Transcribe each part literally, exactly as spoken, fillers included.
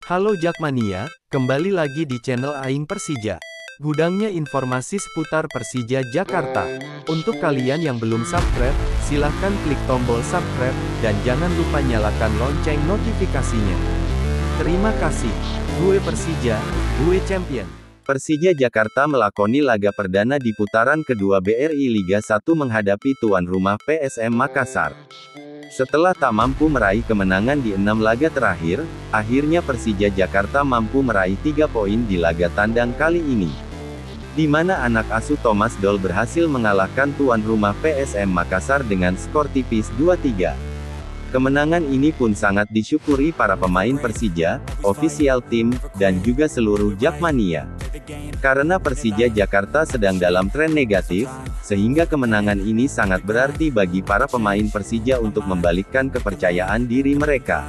Halo Jakmania, kembali lagi di channel Aing Persija. Gudangnya informasi seputar Persija Jakarta. Untuk kalian yang belum subscribe, silahkan klik tombol subscribe, dan jangan lupa nyalakan lonceng notifikasinya. Terima kasih. Gue Persija, gue champion. Persija Jakarta melakoni laga perdana di putaran kedua B R I Liga satu menghadapi tuan rumah P S M Makassar. Setelah tak mampu meraih kemenangan di enam laga terakhir, akhirnya Persija Jakarta mampu meraih tiga poin di laga tandang kali ini, di mana anak asuh Thomas Doll berhasil mengalahkan tuan rumah P S M Makassar dengan skor tipis dua tiga. Kemenangan ini pun sangat disyukuri para pemain Persija, ofisial tim, dan juga seluruh Jakmania. Karena Persija Jakarta sedang dalam tren negatif, sehingga kemenangan ini sangat berarti bagi para pemain Persija untuk membalikkan kepercayaan diri mereka.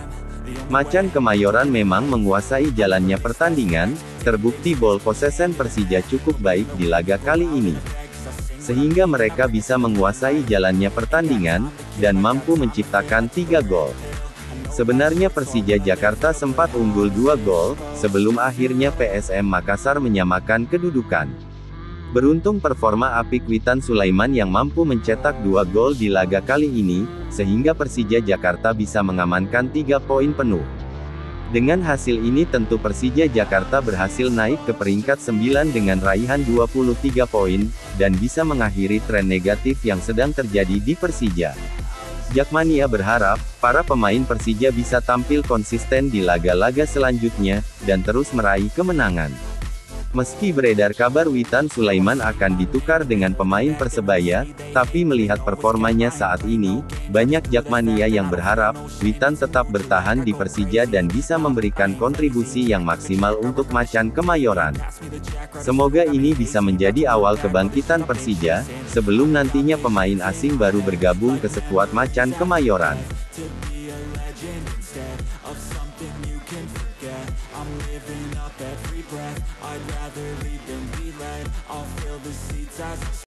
Macan Kemayoran memang menguasai jalannya pertandingan, terbukti ball possession Persija cukup baik di laga kali ini, sehingga mereka bisa menguasai jalannya pertandingan, dan mampu menciptakan tiga gol. Sebenarnya Persija Jakarta sempat unggul dua gol, sebelum akhirnya P S M Makassar menyamakan kedudukan. Beruntung performa apik Witan Sulaiman yang mampu mencetak dua gol di laga kali ini, sehingga Persija Jakarta bisa mengamankan tiga poin penuh. Dengan hasil ini tentu Persija Jakarta berhasil naik ke peringkat sembilan dengan raihan dua puluh tiga poin, dan bisa mengakhiri tren negatif yang sedang terjadi di Persija. Jakmania berharap, para pemain Persija bisa tampil konsisten di laga-laga selanjutnya, dan terus meraih kemenangan. Meski beredar kabar Witan Sulaiman akan ditukar dengan pemain Persebaya, tapi melihat performanya saat ini, banyak Jakmania yang berharap, Witan tetap bertahan di Persija dan bisa memberikan kontribusi yang maksimal untuk Macan Kemayoran. Semoga ini bisa menjadi awal kebangkitan Persija, sebelum nantinya pemain asing baru bergabung ke skuad Macan Kemayoran. I'm living up every breath. I'd rather lead than be led. I'll fill the seats as